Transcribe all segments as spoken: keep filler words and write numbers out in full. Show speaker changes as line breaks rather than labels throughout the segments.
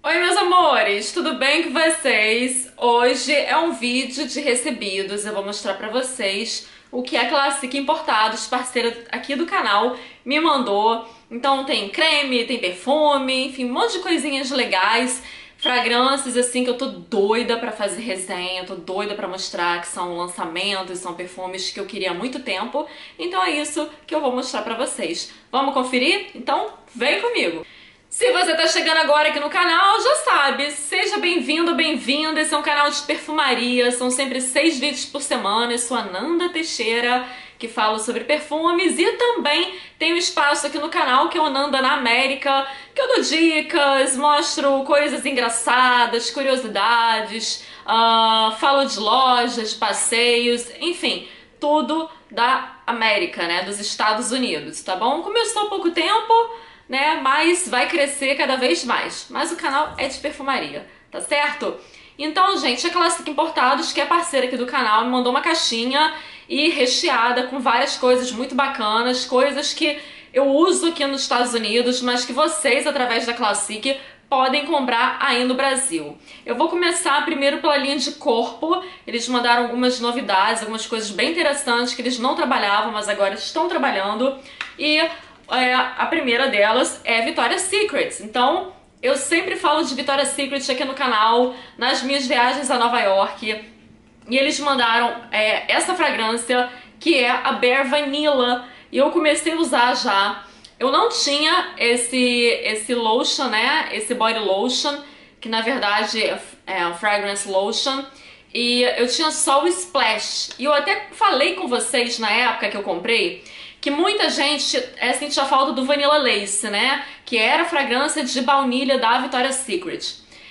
Oi, meus amores, tudo bem com vocês? Hoje é um vídeo de recebidos. Eu vou mostrar pra vocês o que a Classic Importados, parceira aqui do canal, me mandou. Então tem creme, tem perfume, enfim, um monte de coisinhas legais, fragrâncias assim que eu tô doida pra fazer resenha, tô doida pra mostrar que são lançamentos, são perfumes que eu queria há muito tempo. Então é isso que eu vou mostrar pra vocês. Vamos conferir? Então vem comigo! Se você tá chegando agora aqui no canal, já sabe, seja bem-vindo, bem-vinda. Esse é um canal de perfumaria, são sempre seis vídeos por semana. Eu sou a Nanda Teixeira, que falo sobre perfumes, e também tem um espaço aqui no canal que é o Nanda na América, que eu dou dicas, mostro coisas engraçadas, curiosidades, uh, falo de lojas, de passeios, enfim, tudo da América, né, dos Estados Unidos, tá bom? Começou há pouco tempo, né? Mas vai crescer cada vez mais. Mas o canal é de perfumaria, tá certo? Então, gente, a Classic Importados, que é parceira aqui do canal, me mandou uma caixinha e recheada com várias coisas muito bacanas, coisas que eu uso aqui nos Estados Unidos, mas que vocês, através da Classic, podem comprar aí no Brasil. Eu vou começar primeiro pela linha de corpo. Eles mandaram algumas novidades, algumas coisas bem interessantes que eles não trabalhavam, mas agora estão trabalhando. E É, a primeira delas é Victoria's Secret. Então, eu sempre falo de Victoria's Secret aqui no canal, nas minhas viagens a Nova York. E eles mandaram é, essa fragrância, que é a Bare Vanilla. E eu comecei a usar já. Eu não tinha esse, esse lotion, né? Esse body lotion, que na verdade é um fragrance lotion. E eu tinha só o Splash. E eu até falei com vocês na época que eu comprei que muita gente é, sentia falta do Vanilla Lace, né? Que era a fragrância de baunilha da Victoria's Secret.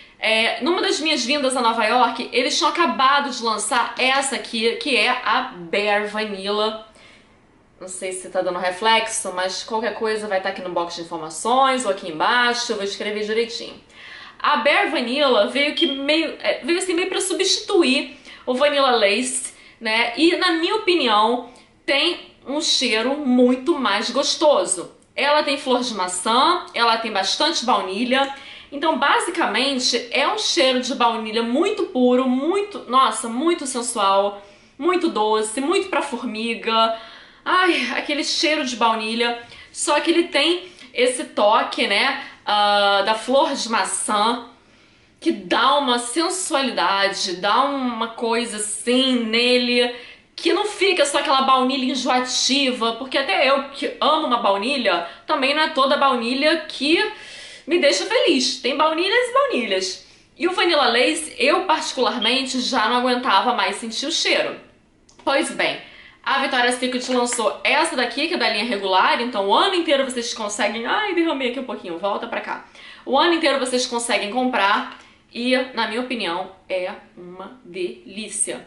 É, numa das minhas vindas a Nova York, eles tinham acabado de lançar essa aqui, que é a Bare Vanilla. Não sei se tá dando reflexo, mas qualquer coisa vai estar aqui no box de informações ou aqui embaixo, eu vou escrever direitinho. A Bare Vanilla veio, que meio, veio assim meio para substituir o Vanilla Lace, né? E na minha opinião, tem um cheiro muito mais gostoso. Ela tem flor de maçã, ela tem bastante baunilha. Então, basicamente, é um cheiro de baunilha muito puro, muito, nossa, muito sensual, muito doce, muito pra formiga. Ai, aquele cheiro de baunilha. Só que ele tem esse toque, né, uh, da flor de maçã, que dá uma sensualidade, dá uma coisa assim nele, que não fica só aquela baunilha enjoativa, porque até eu, que amo uma baunilha, também não é toda baunilha que me deixa feliz. Tem baunilhas e baunilhas. E o Vanilla Lace, eu particularmente já não aguentava mais sentir o cheiro. Pois bem, a Victoria's Secret lançou essa daqui, que é da linha regular, então o ano inteiro vocês conseguem... Ai, derramei aqui um pouquinho, volta pra cá. O ano inteiro vocês conseguem comprar e, na minha opinião, é uma delícia.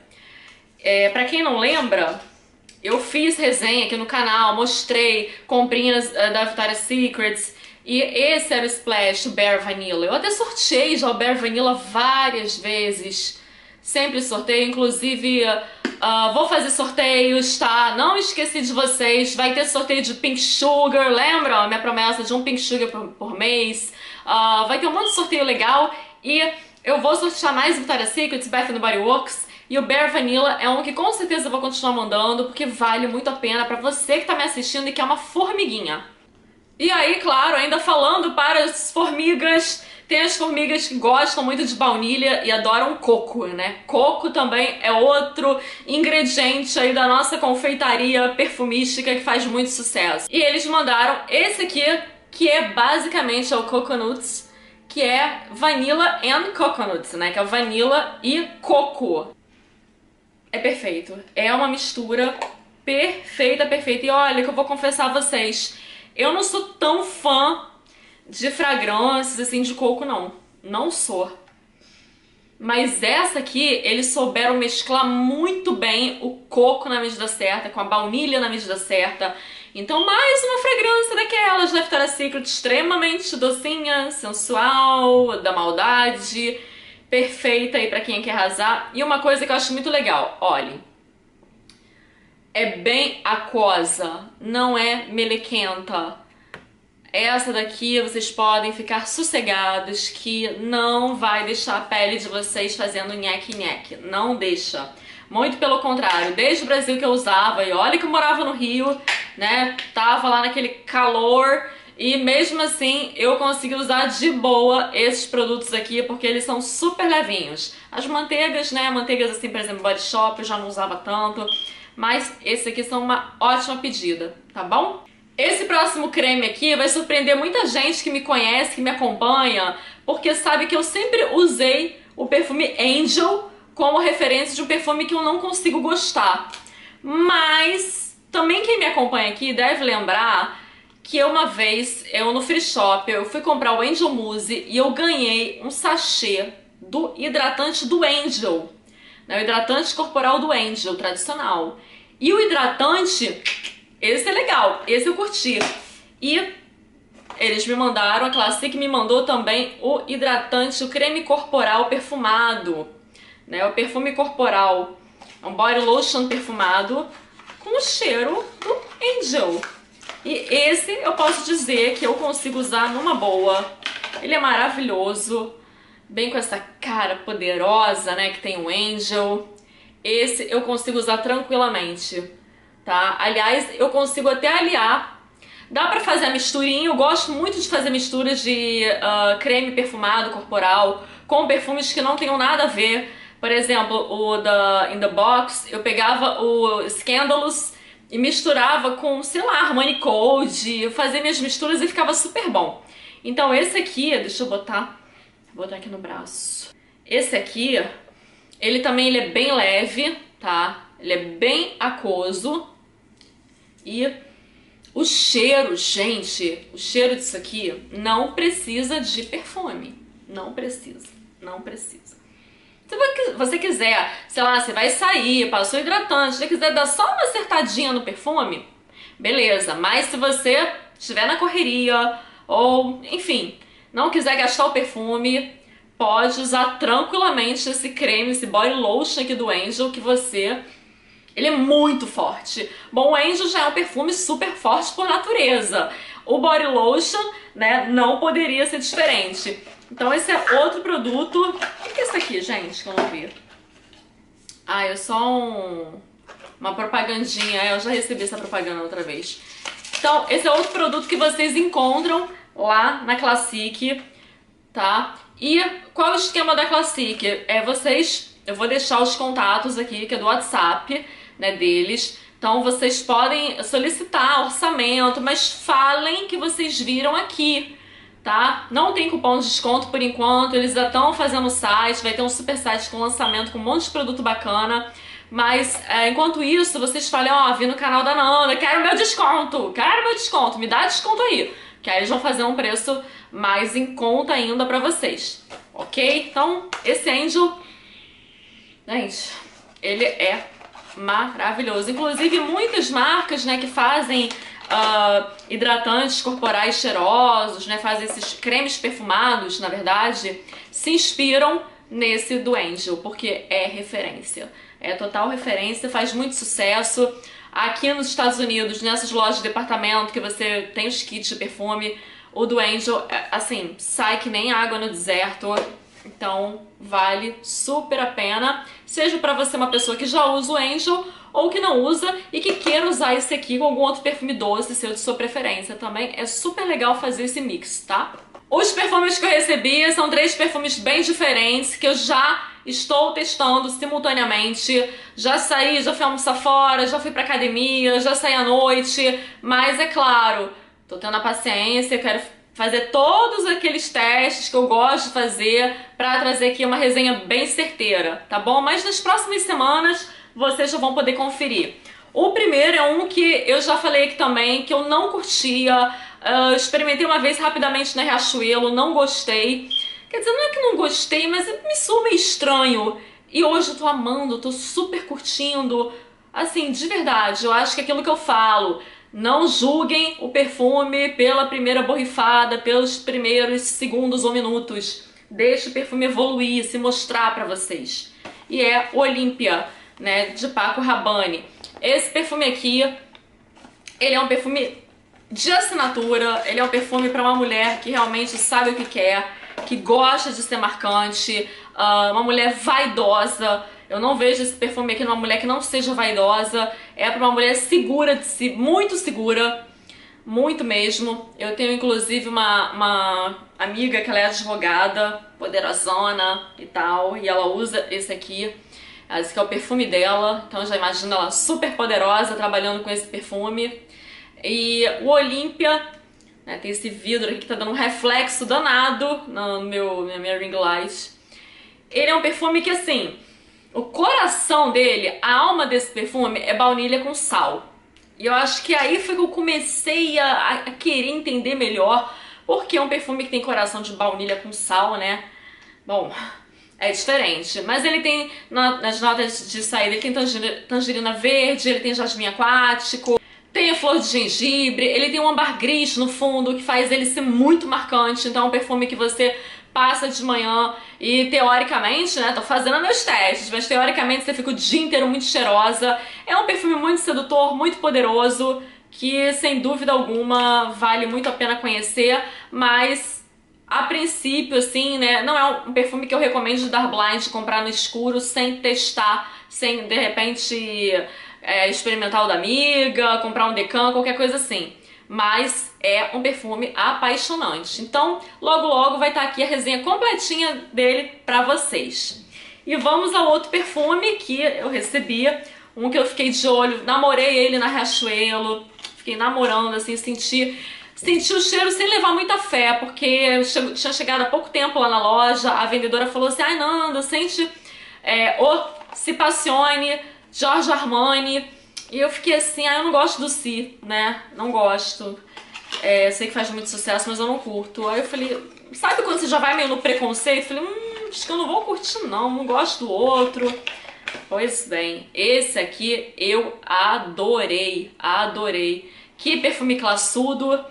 É, pra quem não lembra, eu fiz resenha aqui no canal, mostrei comprinhas uh, da Victoria's Secret, e esse era o Splash, o Bare Vanilla. Eu até sorteei já o Bare Vanilla várias vezes, sempre sorteio, inclusive uh, vou fazer sorteios, tá? Não esqueci de vocês, vai ter sorteio de Pink Sugar, lembra? Minha promessa de um Pink Sugar por, por mês, uh, vai ter um monte de sorteio legal, e eu vou sortear mais Victoria's Secret, Bath and Body Works. E o Bare Vanilla é um que com certeza eu vou continuar mandando, porque vale muito a pena pra você que tá me assistindo e que é uma formiguinha. E aí, claro, ainda falando para as formigas, tem as formigas que gostam muito de baunilha e adoram coco, né? Coco também é outro ingrediente aí da nossa confeitaria perfumística que faz muito sucesso. E eles mandaram esse aqui, que é basicamente o Coconuts, que é Vanilla and Coconuts, né? Que é vanilla e coco. É perfeito. É uma mistura perfeita, perfeita. E olha que eu vou confessar a vocês, eu não sou tão fã de fragrâncias assim de coco, não. Não sou. Mas essa aqui, eles souberam mesclar muito bem o coco na medida certa, com a baunilha na medida certa. Então, mais uma fragrância daquelas da Victoria's Secret, extremamente docinha, sensual, da maldade, perfeita aí pra quem quer arrasar. E uma coisa que eu acho muito legal, olhem, é bem aquosa, não é melequenta. essa daqui vocês podem ficar sossegados que não vai deixar a pele de vocês fazendo nheque-nheque. Não deixa. Muito pelo contrário. Desde o Brasil que eu usava, e olha que eu morava no Rio, né? Tava lá naquele calor e mesmo assim eu consegui usar de boa esses produtos aqui porque eles são super levinhos. As manteigas, né? Manteigas assim, por exemplo, Body Shop eu já não usava tanto. Mas esses aqui são uma ótima pedida, tá bom? Esse próximo creme aqui vai surpreender muita gente que me conhece, que me acompanha, porque sabe que eu sempre usei o perfume Angel como referência de um perfume que eu não consigo gostar. Mas também quem me acompanha aqui deve lembrar que uma vez, eu no Free Shop, eu fui comprar o Angel Mousse e eu ganhei um sachê do hidratante do Angel, né? O hidratante corporal do Angel, tradicional. E o hidratante... esse é legal, esse eu curti. E eles me mandaram, a Classic me mandou também o hidratante, o creme corporal perfumado, né? O perfume corporal, um body lotion perfumado com o cheiro do Angel. E esse eu posso dizer que eu consigo usar numa boa. Ele é maravilhoso, bem com essa cara poderosa, né, que tem o Angel. Esse eu consigo usar tranquilamente. Tá? Aliás, eu consigo até aliar. Dá pra fazer a misturinha. Eu gosto muito de fazer misturas de uh, creme perfumado corporal com perfumes que não tenham nada a ver. Por exemplo, o da In The Box, eu pegava o Scandalous e misturava com, sei lá, Armani Code. Eu fazia minhas misturas e ficava super bom. Então esse aqui, deixa eu botar, vou botar aqui no braço. Esse aqui, ele também ele é bem leve, tá? Ele é bem aquoso. E o cheiro, gente, o cheiro disso aqui não precisa de perfume. Não precisa, não precisa. Se você quiser, sei lá, você vai sair, passou hidratante, se você quiser dar só uma acertadinha no perfume, beleza. Mas se você estiver na correria ou, enfim, não quiser gastar o perfume, pode usar tranquilamente esse creme, esse body lotion aqui do Angel que você... ele é muito forte. Bom, o Angel já é um perfume super forte por natureza. O body lotion, né, não poderia ser diferente. Então esse é outro produto. O que é isso aqui, gente, que eu não vi? Ah, é só um... uma propagandinha. Eu já recebi essa propaganda outra vez. Então, esse é outro produto que vocês encontram lá na Classic, tá? E qual é o esquema da Classic? É vocês... eu vou deixar os contatos aqui, que é do WhatsApp, né, deles. Então vocês podem solicitar orçamento, mas falem que vocês viram aqui, tá? Não tem cupom de desconto por enquanto, eles já estão fazendo o site, vai ter um super site com lançamento com um monte de produto bacana. Mas é, enquanto isso, vocês falem, ó, oh, vi no canal da Nanda, quero meu desconto, quero meu desconto, me dá desconto aí. Que aí eles vão fazer um preço mais em conta ainda pra vocês, ok? Então, esse Angel, gente, ele é maravilhoso. Inclusive, muitas marcas, né, que fazem uh, hidratantes corporais cheirosos, né, fazem esses cremes perfumados, na verdade, se inspiram nesse do Angel, porque é referência. É total referência, faz muito sucesso. Aqui nos Estados Unidos, nessas lojas de departamento que você tem os kits de perfume, o do Angel, assim, sai que nem água no deserto. Então, vale super a pena, seja pra você uma pessoa que já usa o Angel ou que não usa e que queira usar esse aqui com algum outro perfume doce, seu de sua preferência também. É super legal fazer esse mix, tá? Os perfumes que eu recebi são três perfumes bem diferentes que eu já estou testando simultaneamente. Já saí, já fui almoçar fora, já fui pra academia, já saí à noite, mas é claro, tô tendo a paciência, quero fazer todos aqueles testes que eu gosto de fazer pra trazer aqui uma resenha bem certeira, tá bom? Mas nas próximas semanas vocês já vão poder conferir. O primeiro é um que eu já falei aqui também, que eu não curtia, uh, experimentei uma vez rapidamente na Riachuelo, não gostei. Quer dizer, não é que não gostei, mas me soa meio estranho. E hoje eu tô amando, tô super curtindo. Assim, de verdade, eu acho que é aquilo que eu falo, não julguem o perfume pela primeira borrifada, pelos primeiros segundos ou minutos. Deixe o perfume evoluir, se mostrar pra vocês. E é Olympia, né, de Paco Rabanne. Esse perfume aqui, ele é um perfume de assinatura. Ele é um perfume para uma mulher que realmente sabe o que quer, que gosta de ser marcante, uh, uma mulher vaidosa. Eu não vejo esse perfume aqui numa mulher que não seja vaidosa. É para uma mulher segura de si, muito segura, muito mesmo. Eu tenho inclusive uma, uma amiga que ela é advogada, poderosona e tal, e ela usa esse aqui. Ela diz que é o perfume dela, então eu já imagino ela super poderosa trabalhando com esse perfume. E o Olympia, né, tem esse vidro aqui que tá dando um reflexo danado no meu, na minha ring light. Ele é um perfume que, assim, o coração dele, a alma desse perfume é baunilha com sal. E eu acho que aí foi que eu comecei a, a querer entender melhor porque é um perfume que tem coração de baunilha com sal, né? Bom, é diferente. Mas ele tem, na, nas notas de saída, ele tem tangerina, tangerina verde, ele tem jasmim aquático, tem a flor de gengibre, ele tem um âmbar gris no fundo que faz ele ser muito marcante. Então é um perfume que você passa de manhã e teoricamente, né, tô fazendo meus testes, mas teoricamente você fica o dia inteiro muito cheirosa. É um perfume muito sedutor, muito poderoso, que sem dúvida alguma vale muito a pena conhecer, mas a princípio, assim, né, não é um perfume que eu recomendo dar blind, comprar no escuro, sem testar, sem de repente é, experimentar o da amiga, comprar um Decan, qualquer coisa assim. Mas é um perfume apaixonante. Então, logo logo vai estar aqui a resenha completinha dele pra vocês. E vamos ao outro perfume que eu recebi, um que eu fiquei de olho, namorei ele na Riachuelo, fiquei namorando, assim, senti, senti o cheiro sem levar muita fé, porque eu che tinha chegado há pouco tempo lá na loja, a vendedora falou assim, ai Nanda, sente é, o Si Passione, Giorgio Armani. E eu fiquei assim, ah, eu não gosto do Si, né? Não gosto. É, sei que faz muito sucesso, mas eu não curto. Aí eu falei, sabe quando você já vai meio no preconceito? Eu falei, hum, acho que eu não vou curtir não, não gosto do outro. Pois bem, esse aqui eu adorei, adorei. Que perfume classudo.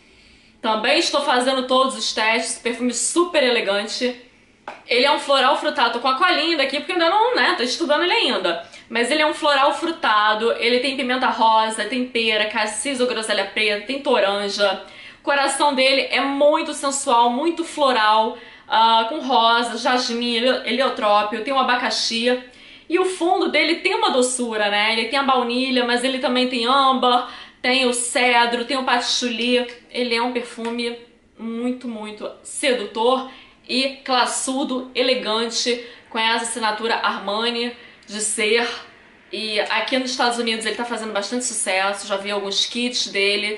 Também estou fazendo todos os testes, perfume super elegante. Ele é um floral frutado, tô com a colinha daqui porque ainda não, né, tô estudando ele ainda. Mas ele é um floral frutado, ele tem pimenta rosa, tem pera, cassis ou groselha preta, tem toranja. O coração dele é muito sensual, muito floral, uh, com rosa, jasmim, heliotrópio, tem um abacaxi. E o fundo dele tem uma doçura, né? Ele tem a baunilha, mas ele também tem âmbar, tem o cedro, tem o patchouli. Ele é um perfume muito, muito sedutor e classudo, elegante, com essa assinatura Armani de ser. E aqui nos Estados Unidos ele tá fazendo bastante sucesso, já vi alguns kits dele.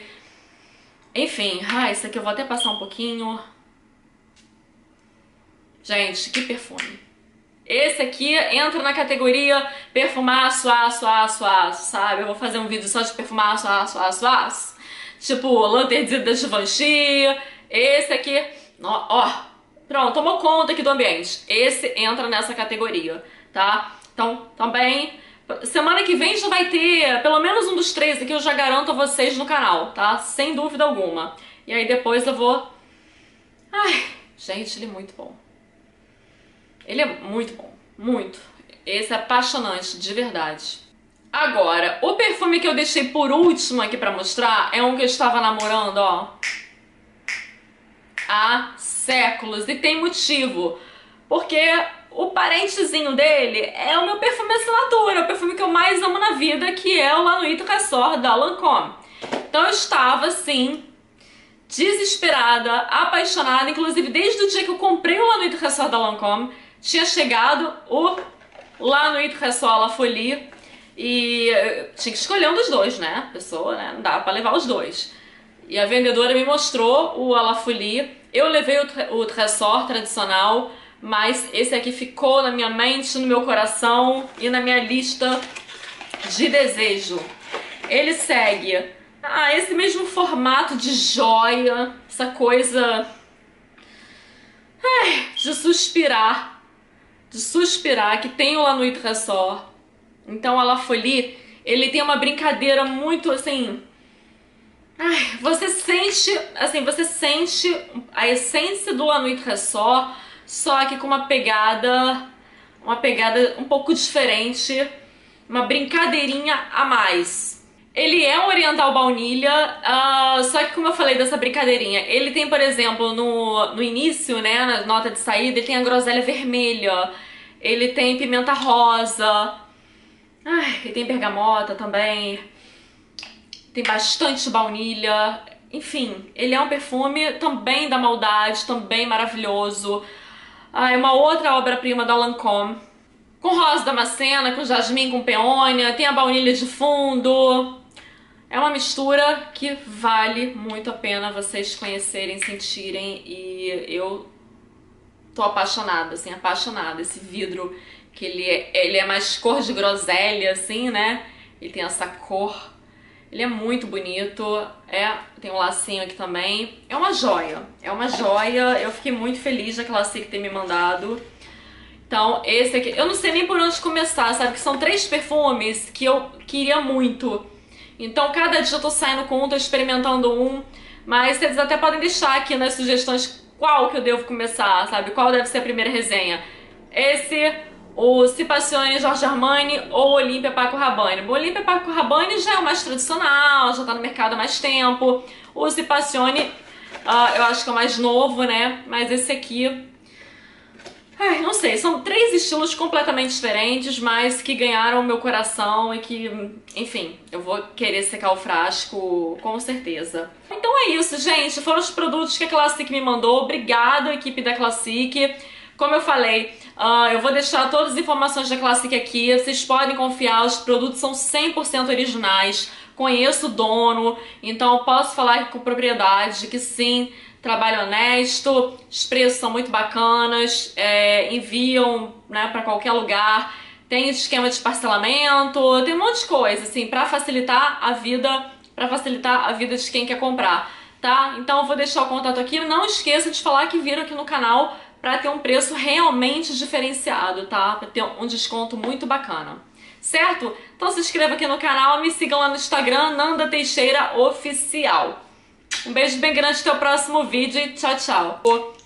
Enfim, ah, esse aqui eu vou até passar um pouquinho. Gente, que perfume. Esse aqui entra na categoria perfumaço, aço, aço, aço, sabe? Eu vou fazer um vídeo só de perfumaço, aço, aço, aço. Tipo, Lanterne da Givenchy. Esse aqui, ó, ó, pronto, tomou conta aqui do ambiente. Esse entra nessa categoria, tá? Então, também, semana que vem já vai ter pelo menos um dos três aqui, eu já garanto a vocês no canal, tá? Sem dúvida alguma. E aí depois eu vou... Ai, gente, ele é muito bom. Ele é muito bom, muito. Esse é apaixonante, de verdade. Agora, o perfume que eu deixei por último aqui pra mostrar é um que eu estava namorando, ó, há séculos. E tem motivo, porque o parentezinho dele é o meu perfume assinatura, o perfume que eu mais amo na vida, que é o La Nuit Ressort da Lancôme. Então eu estava, assim, desesperada, apaixonada, inclusive desde o dia que eu comprei o La Nuit Ressort da Lancôme, tinha chegado o La Nuit Ressort La Folie e tinha que escolher um dos dois, né? A pessoa, né? Não dava pra levar os dois. E a vendedora me mostrou o La Folie. Eu levei o, o Ressort tradicional, mas esse aqui ficou na minha mente, no meu coração e na minha lista de desejo. Ele segue ah, esse mesmo formato de joia, essa coisa ai, de suspirar. De suspirar, que tem o La Nuit Ressort. Então a La Folie, ele tem uma brincadeira muito assim... Ai, você sente, assim, você sente a essência do La Nuit Ressort, só que com uma pegada, uma pegada um pouco diferente, uma brincadeirinha a mais. Ele é um oriental baunilha, uh, só que como eu falei dessa brincadeirinha, ele tem, por exemplo, no, no início, né, na nota de saída, ele tem a groselha vermelha, ele tem pimenta rosa, ai, ele tem bergamota também, tem bastante baunilha, enfim, ele é um perfume também da maldade, também maravilhoso. Ah, é uma outra obra-prima da Lancôme, com rosa damascena, com jasmim, com peônia, tem a baunilha de fundo. É uma mistura que vale muito a pena vocês conhecerem, sentirem, e eu tô apaixonada, assim, apaixonada. Esse vidro, que ele é, ele é mais cor de groselha, assim, né? Ele tem essa cor, ele é muito bonito, é, tem um lacinho aqui também. É uma joia, é uma joia, eu fiquei muito feliz da Classique ter me mandado. Então, esse aqui, eu não sei nem por onde começar, sabe? Que são três perfumes que eu queria muito. Então, cada dia eu tô saindo com um, tô experimentando um, mas vocês até podem deixar aqui nas sugestões qual que eu devo começar, sabe? Qual deve ser a primeira resenha. Esse, o Si Passione Giorgio Armani ou Olympia Paco Rabanne. O Olympia Paco Rabanne já é o mais tradicional, já tá no mercado há mais tempo. O Si Passione, uh, eu acho que é o mais novo, né? Mas esse aqui... Ai, não sei, são três estilos completamente diferentes, mas que ganharam o meu coração e que, enfim, eu vou querer secar o frasco com certeza. Então é isso, gente, foram os produtos que a Classique me mandou. Obrigada, equipe da Classique. Como eu falei, uh, eu vou deixar todas as informações da Classique aqui, vocês podem confiar, os produtos são cem por cento originais, conheço o dono, então eu posso falar com propriedade de que sim, trabalho honesto, os preços são muito bacanas, é, enviam, né, para qualquer lugar, tem esquema de parcelamento, tem um monte de coisa, assim, para facilitar a vida, para facilitar a vida de quem quer comprar, tá? Então eu vou deixar o contato aqui, não esqueça de falar que viram aqui no canal para ter um preço realmente diferenciado, tá? Para ter um desconto muito bacana, certo? Então se inscreva aqui no canal, me sigam lá no Instagram, Nanda Teixeira Oficial. Um beijo bem grande, até o próximo vídeo e tchau, tchau!